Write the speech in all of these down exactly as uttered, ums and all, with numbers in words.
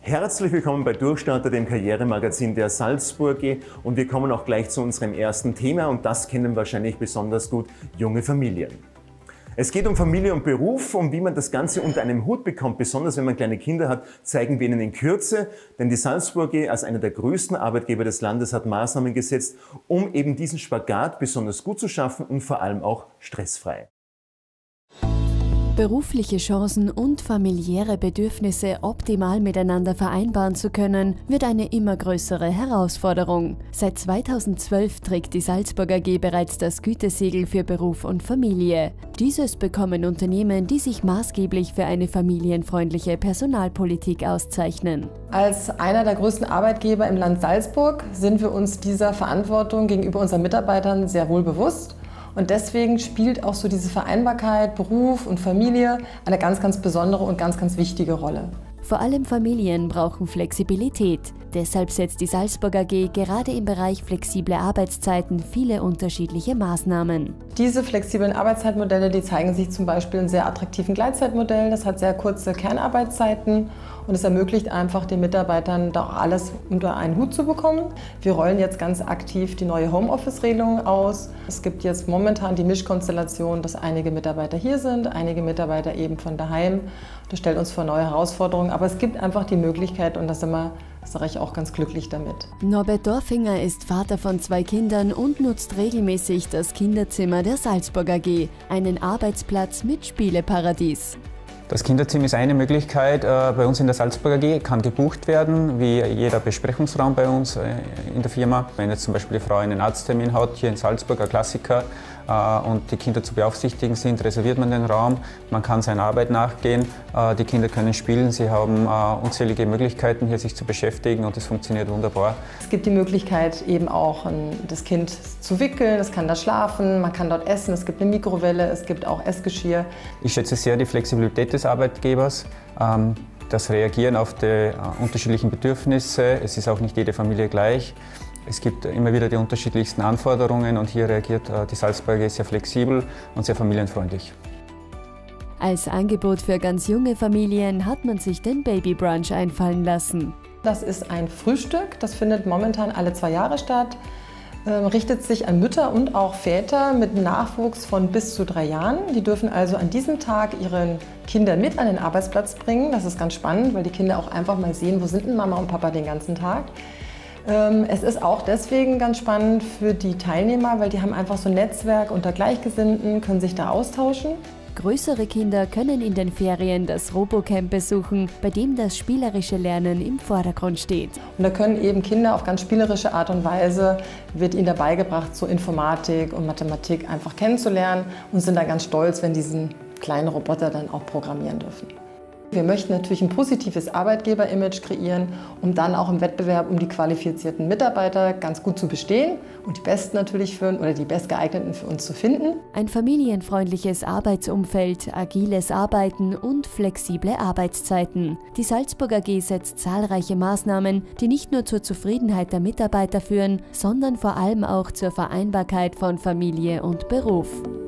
Herzlich willkommen bei Durchstarter, dem Karrieremagazin der Salzburg A G, und wir kommen auch gleich zu unserem ersten Thema, und das kennen wahrscheinlich besonders gut junge Familien. Es geht um Familie und Beruf, um wie man das Ganze unter einem Hut bekommt, besonders wenn man kleine Kinder hat, zeigen wir Ihnen in Kürze, denn die Salzburg A G als einer der größten Arbeitgeber des Landes hat Maßnahmen gesetzt, um eben diesen Spagat besonders gut zu schaffen und vor allem auch stressfrei. Berufliche Chancen und familiäre Bedürfnisse optimal miteinander vereinbaren zu können, wird eine immer größere Herausforderung. Seit zweitausendzwölf trägt die Salzburg A G bereits das Gütesiegel für Beruf und Familie. Dieses bekommen Unternehmen, die sich maßgeblich für eine familienfreundliche Personalpolitik auszeichnen. Als einer der größten Arbeitgeber im Land Salzburg sind wir uns dieser Verantwortung gegenüber unseren Mitarbeitern sehr wohl bewusst. Und deswegen spielt auch so diese Vereinbarkeit, Beruf und Familie eine ganz, ganz besondere und ganz, ganz wichtige Rolle. Vor allem Familien brauchen Flexibilität. Deshalb setzt die Salzburg A G gerade im Bereich flexible Arbeitszeiten viele unterschiedliche Maßnahmen. Diese flexiblen Arbeitszeitmodelle, die zeigen sich zum Beispiel in sehr attraktiven Gleitzeitmodellen. Das hat sehr kurze Kernarbeitszeiten und es ermöglicht einfach den Mitarbeitern, da auch alles unter einen Hut zu bekommen. Wir rollen jetzt ganz aktiv die neue Homeoffice-Regelung aus. Es gibt jetzt momentan die Mischkonstellation, dass einige Mitarbeiter hier sind, einige Mitarbeiter eben von daheim. Das stellt uns vor neue Herausforderungen, aber es gibt einfach die Möglichkeit, und da sind wir, sage ich, auch ganz glücklich damit. Norbert Dorfinger ist Vater von zwei Kindern und nutzt regelmäßig das Kinderzimmer der Salzburg A G, einen Arbeitsplatz mit Spieleparadies. Das Kinderzimmer ist eine Möglichkeit bei uns in der Salzburg A G, kann gebucht werden, wie jeder Besprechungsraum bei uns in der Firma. Wenn jetzt zum Beispiel die Frau einen Arzttermin hat, hier in Salzburg, ein Klassiker, und die Kinder zu beaufsichtigen sind, reserviert man den Raum, man kann seiner Arbeit nachgehen, die Kinder können spielen, sie haben unzählige Möglichkeiten, hier sich zu beschäftigen, und es funktioniert wunderbar. Es gibt die Möglichkeit, eben auch das Kind zu wickeln, es kann da schlafen, man kann dort essen, es gibt eine Mikrowelle, es gibt auch Essgeschirr. Ich schätze sehr die Flexibilität des Arbeitgebers, das Reagieren auf die unterschiedlichen Bedürfnisse. Es ist auch nicht jede Familie gleich. Es gibt immer wieder die unterschiedlichsten Anforderungen, und hier reagiert die Salzburg A G sehr flexibel und sehr familienfreundlich. Als Angebot für ganz junge Familien hat man sich den Babybrunch einfallen lassen. Das ist ein Frühstück, das findet momentan alle zwei Jahre statt, äh, richtet sich an Mütter und auch Väter mit einem Nachwuchs von bis zu drei Jahren. Die dürfen also an diesem Tag ihre Kinder mit an den Arbeitsplatz bringen. Das ist ganz spannend, weil die Kinder auch einfach mal sehen, wo sind denn Mama und Papa den ganzen Tag. Es ist auch deswegen ganz spannend für die Teilnehmer, weil die haben einfach so ein Netzwerk unter Gleichgesinnten, können sich da austauschen. Größere Kinder können in den Ferien das Robocamp besuchen, bei dem das spielerische Lernen im Vordergrund steht. Und da können eben Kinder auf ganz spielerische Art und Weise, wird ihnen dabei gebracht, so Informatik und Mathematik einfach kennenzulernen, und sind dann ganz stolz, wenn diesen kleinen Roboter dann auch programmieren dürfen. Wir möchten natürlich ein positives Arbeitgeber-Image kreieren, um dann auch im Wettbewerb um die qualifizierten Mitarbeiter ganz gut zu bestehen und die Besten natürlich für, oder die Bestgeeigneten für uns zu finden. Ein familienfreundliches Arbeitsumfeld, agiles Arbeiten und flexible Arbeitszeiten. Die Salzburg A G setzt zahlreiche Maßnahmen, die nicht nur zur Zufriedenheit der Mitarbeiter führen, sondern vor allem auch zur Vereinbarkeit von Familie und Beruf.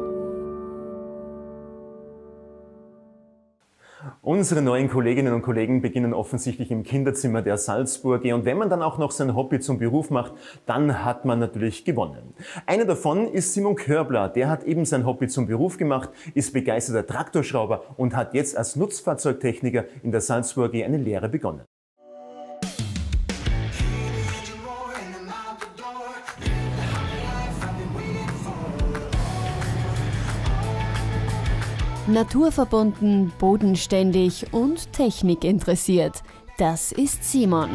Unsere neuen Kolleginnen und Kollegen beginnen offensichtlich im Kinderzimmer der Salzburg A G, und wenn man dann auch noch sein Hobby zum Beruf macht, dann hat man natürlich gewonnen. Einer davon ist Simon Körbler, der hat eben sein Hobby zum Beruf gemacht, ist begeisterter Traktorschrauber und hat jetzt als Nutzfahrzeugtechniker in der Salzburg A G eine Lehre begonnen. Naturverbunden, bodenständig und technikinteressiert. Das ist Simon.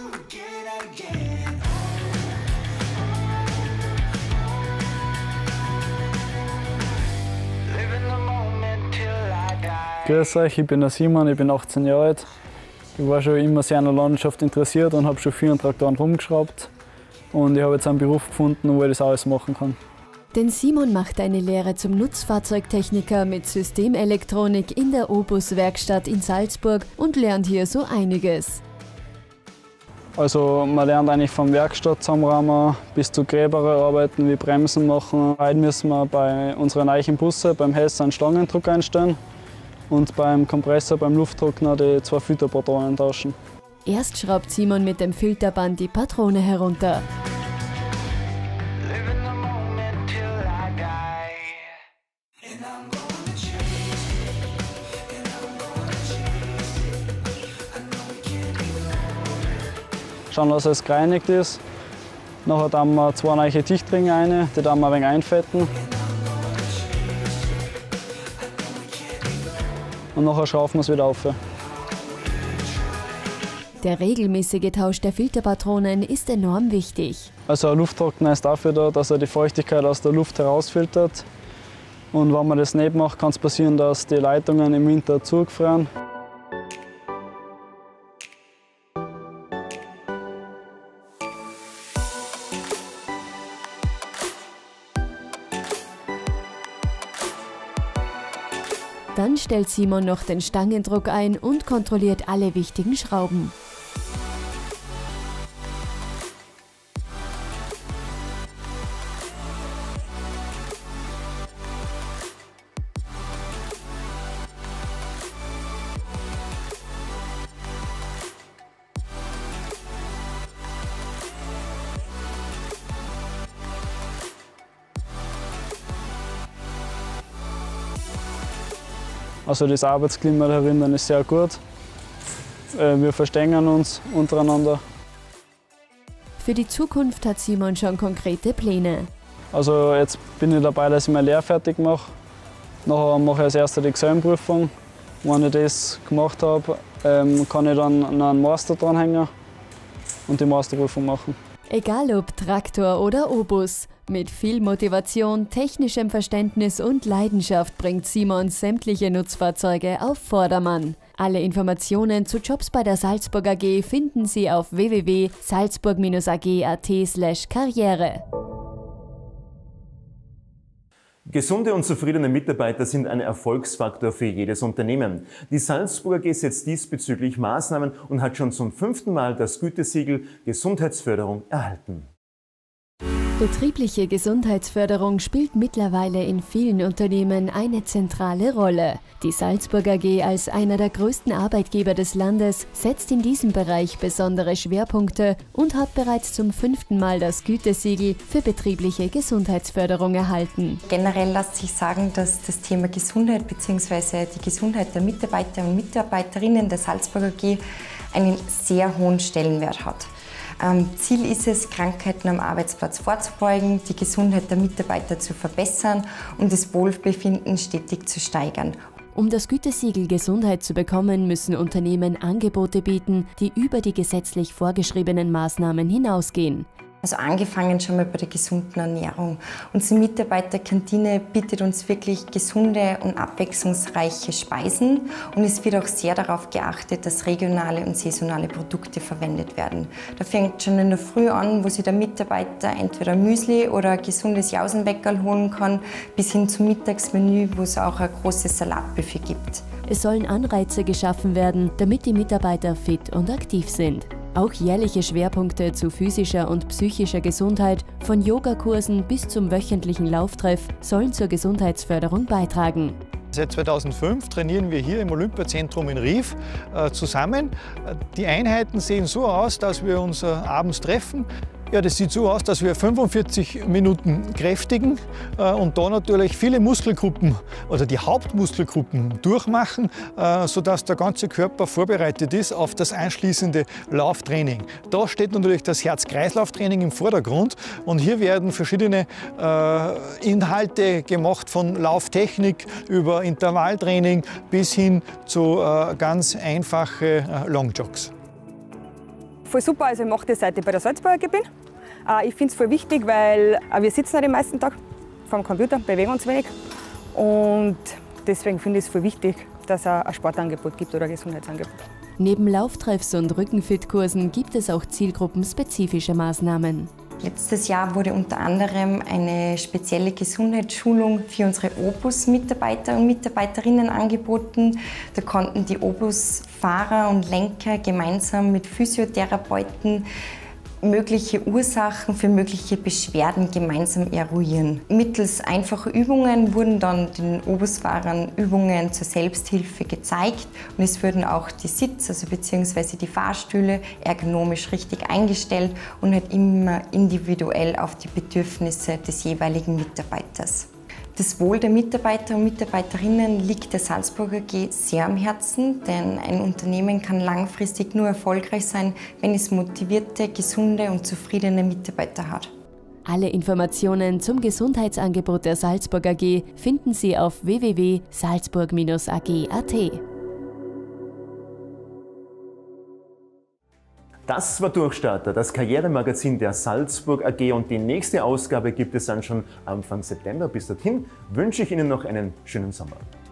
Grüß euch, ich bin der Simon, ich bin achtzehn Jahre alt. Ich war schon immer sehr an der Landwirtschaft interessiert und habe schon viel an Traktoren rumgeschraubt. Und ich habe jetzt einen Beruf gefunden, wo ich das alles machen kann. Denn Simon macht eine Lehre zum Nutzfahrzeugtechniker mit Systemelektronik in der Obus-Werkstatt in Salzburg und lernt hier so einiges. Also man lernt eigentlich vom Werkstatt zusammenrahmen bis zu gröberen Arbeiten wie Bremsen machen. Heute müssen wir bei unseren neuen Busse beim Hess einen Stangendruck einstellen und beim Kompressor, beim Lufttrockner die zwei Filterpatronen tauschen. Erst schraubt Simon mit dem Filterband die Patrone herunter. Schauen, dass es gereinigt ist. Nachher tun wir zwei neue Dichtringe rein, die tun wir ein wenig einfetten. Und nachher schrauben wir es wieder auf. Der regelmäßige Tausch der Filterpatronen ist enorm wichtig. Also ein Lufttrockner ist dafür da, dass er die Feuchtigkeit aus der Luft herausfiltert. Und wenn man das nicht macht, kann es passieren, dass die Leitungen im Winter zugefrieren. Dann stellt Simon noch den Stangendruck ein und kontrolliert alle wichtigen Schrauben. Also das Arbeitsklima da drinnen ist sehr gut. Wir verstehen uns untereinander. Für die Zukunft hat Simon schon konkrete Pläne. Also jetzt bin ich dabei, dass ich meine Lehre fertig mache. Nachher mache ich als erstes die Gesellenprüfung. Wenn ich das gemacht habe, kann ich dann noch einen Master dranhängen und die Masterprüfung machen. Egal ob Traktor oder Obus, mit viel Motivation, technischem Verständnis und Leidenschaft bringt Simon sämtliche Nutzfahrzeuge auf Vordermann. Alle Informationen zu Jobs bei der Salzburg A G finden Sie auf w w w punkt salzburg a g punkt a t slash karriere. Gesunde und zufriedene Mitarbeiter sind ein Erfolgsfaktor für jedes Unternehmen. Die Salzburg A G setzt diesbezüglich Maßnahmen und hat schon zum fünften Mal das Gütesiegel Gesundheitsförderung erhalten. Betriebliche Gesundheitsförderung spielt mittlerweile in vielen Unternehmen eine zentrale Rolle. Die Salzburg A G als einer der größten Arbeitgeber des Landes setzt in diesem Bereich besondere Schwerpunkte und hat bereits zum fünften Mal das Gütesiegel für betriebliche Gesundheitsförderung erhalten. Generell lässt sich sagen, dass das Thema Gesundheit bzw. die Gesundheit der Mitarbeiter und Mitarbeiterinnen der Salzburg A G einen sehr hohen Stellenwert hat. Ziel ist es, Krankheiten am Arbeitsplatz vorzubeugen, die Gesundheit der Mitarbeiter zu verbessern und das Wohlbefinden stetig zu steigern. Um das Gütesiegel Gesundheit zu bekommen, müssen Unternehmen Angebote bieten, die über die gesetzlich vorgeschriebenen Maßnahmen hinausgehen. Also angefangen schon mal bei der gesunden Ernährung. Unsere Mitarbeiterkantine bietet uns wirklich gesunde und abwechslungsreiche Speisen und es wird auch sehr darauf geachtet, dass regionale und saisonale Produkte verwendet werden. Da fängt schon in der Früh an, wo sich der Mitarbeiter entweder Müsli oder ein gesundes Jausenbäckerl holen kann, bis hin zum Mittagsmenü, wo es auch ein großes Salatbuffet gibt. Es sollen Anreize geschaffen werden, damit die Mitarbeiter fit und aktiv sind. Auch jährliche Schwerpunkte zu physischer und psychischer Gesundheit, von Yogakursen bis zum wöchentlichen Lauftreff, sollen zur Gesundheitsförderung beitragen. Seit zweitausendfünf trainieren wir hier im Olympiazentrum in Rief äh, zusammen. Die Einheiten sehen so aus, dass wir uns äh, abends treffen. Ja, das sieht so aus, dass wir fünfundvierzig Minuten kräftigen äh, und da natürlich viele Muskelgruppen oder die Hauptmuskelgruppen durchmachen, äh, sodass der ganze Körper vorbereitet ist auf das anschließende Lauftraining. Da steht natürlich das Herz-Kreislauf-Training im Vordergrund und hier werden verschiedene äh, Inhalte gemacht, von Lauftechnik über Intervalltraining bis hin zu äh, ganz einfache äh, Longjogs. Voll super, also ich mache das, seit ich bei der Salzburg A G bin. Ich finde es voll wichtig, weil wir sitzen ja den meisten Tag vor dem Computer, bewegen uns wenig. Und deswegen finde ich es voll wichtig, dass es ein Sportangebot gibt oder ein Gesundheitsangebot. Neben Lauftreffs und Rückenfit-Kursen gibt es auch zielgruppenspezifische Maßnahmen. Letztes Jahr wurde unter anderem eine spezielle Gesundheitsschulung für unsere Obus-Mitarbeiter und Mitarbeiterinnen angeboten. Da konnten die Obus-Fahrer und Lenker gemeinsam mit Physiotherapeuten mögliche Ursachen für mögliche Beschwerden gemeinsam eruieren. Mittels einfacher Übungen wurden dann den Obusfahrern Übungen zur Selbsthilfe gezeigt und es wurden auch die Sitz, also beziehungsweise die Fahrstühle ergonomisch richtig eingestellt und halt immer individuell auf die Bedürfnisse des jeweiligen Mitarbeiters. Das Wohl der Mitarbeiter und Mitarbeiterinnen liegt der Salzburg A G sehr am Herzen, denn ein Unternehmen kann langfristig nur erfolgreich sein, wenn es motivierte, gesunde und zufriedene Mitarbeiter hat. Alle Informationen zum Gesundheitsangebot der Salzburg A G finden Sie auf w w w punkt salzburg Bindestrich a g punkt a t. Das war Durchstarter, das Karrieremagazin der Salzburg A G, und die nächste Ausgabe gibt es dann schon Anfang September. Bis dorthin wünsche ich Ihnen noch einen schönen Sommer.